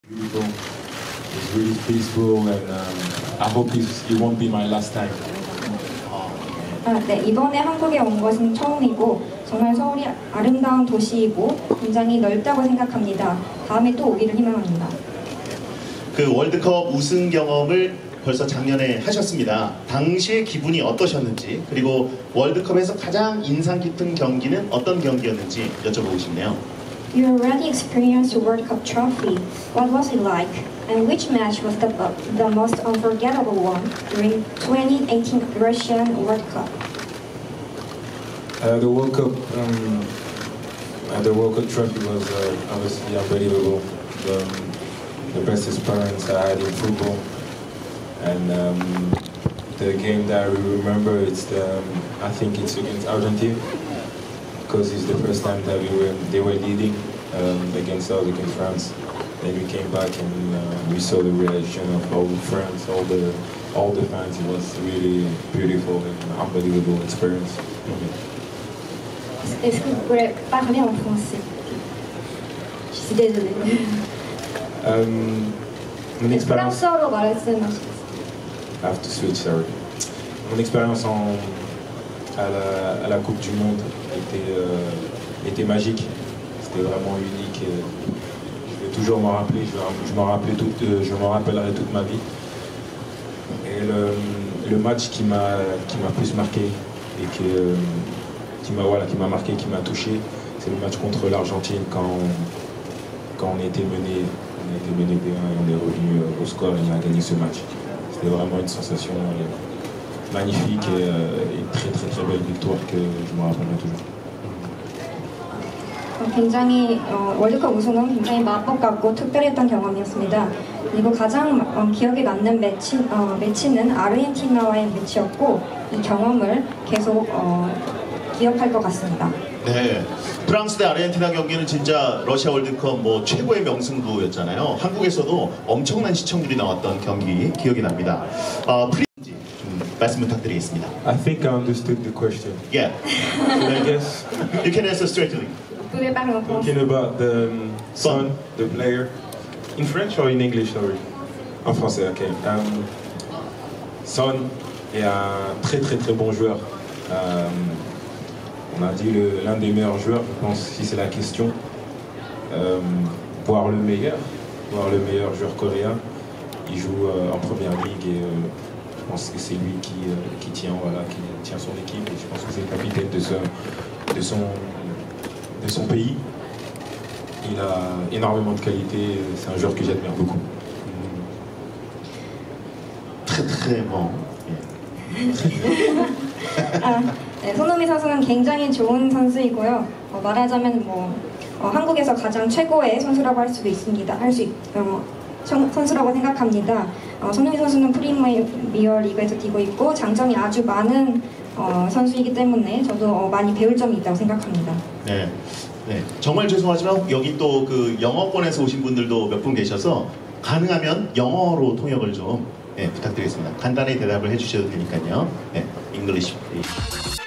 Beautiful. It's really peaceful, and I hope it won't be my last time. 네, 이번에 한국에 온 것은 처음이고 정말 서울이 아름다운 도시이고 굉장히 넓다고 생각합니다. 다음에 또 오기를 희망합니다. 그 월드컵 우승 경험을 벌써 작년에 하셨습니다. 당시의 기분이 어떠셨는지, 그리고 월드컵에서 가장 인상 깊은 경기는 어떤 경기였는지 여쭤보고 싶네요. You already experienced the World Cup trophy. What was it like? And which match was the most unforgettable one during 2018 Russian World Cup? The World Cup trophy was obviously unbelievable. The best experience I had in football, and the game that I remember, I think it's against Argentina, because it's the first time that they were leading against us, against France. Then we came back and we saw the reaction of all the friends, all the fans. It was really beautiful and unbelievable experience. Est-ce que vous pourrez parler en français? Je suis désolée. Mon expérience. 프랑스어로 말씀하시겠어요? I have to switch, sorry. Mon expérience à la Coupe du Monde était magique. C'était vraiment unique. Je vais toujours m'en rappeler. Je m'en rappellerai toute ma vie. Et le match qui m'a plus marqué et qui m'a marqué, qui m'a touché, c'est le match contre l'Argentine quand on était mené 2-1 et on est revenu au score et on a gagné ce match. C'était vraiment une sensation magnifique et une très belle victoire que je me rappellerai toujours. 굉장히 월드컵 우승은 굉장히 마법 같고 특별했던 경험이었습니다. 그리고 가장 기억에 남는 매치는 아르헨티나와의 매치였고 이 경험을 계속 기억할 것 같습니다. 네, 프랑스 대 아르헨티나 경기는 진짜 러시아 월드컵 최고의 명승부였잖아요. 한국에서도 엄청난 시청률이 나왔던 경기 기억이 납니다. 프린지 말씀 부탁드리겠습니다. I think I understood the question. Yeah. I guess You can answer straightly. talking about the Son, the player, in French or in English, sorry? En français, ok. Son est un très bon joueur. On a dit l'un des meilleurs joueurs, je pense, si c'est la question. Voire le meilleur joueur coréen. Il joue en première ligue et je pense que c'est lui qui tient son équipe. Et je pense que c'est le capitaine de son pays. Il a énormément de qualité. C'est un joueur que j'admire beaucoup. très bon. 네, 손흥민 선수는 굉장히 좋은 선수이고요. 말하자면 한국에서 가장 최고의 선수라고 할 수도 있습니다. 선수라고 생각합니다. 손흥민 선수는 프리미어 리그에서 뛰고 있고 장점이 아주 많은 선수이기 때문에 저도 많이 배울 점이 있다고 생각합니다. 네, 정말 죄송하지만 여기 또 그 영어권에서 오신 분들도 몇 분 계셔서 가능하면 영어로 통역을 좀 부탁드리겠습니다. 간단히 대답을 해주셔도 되니까요. English please.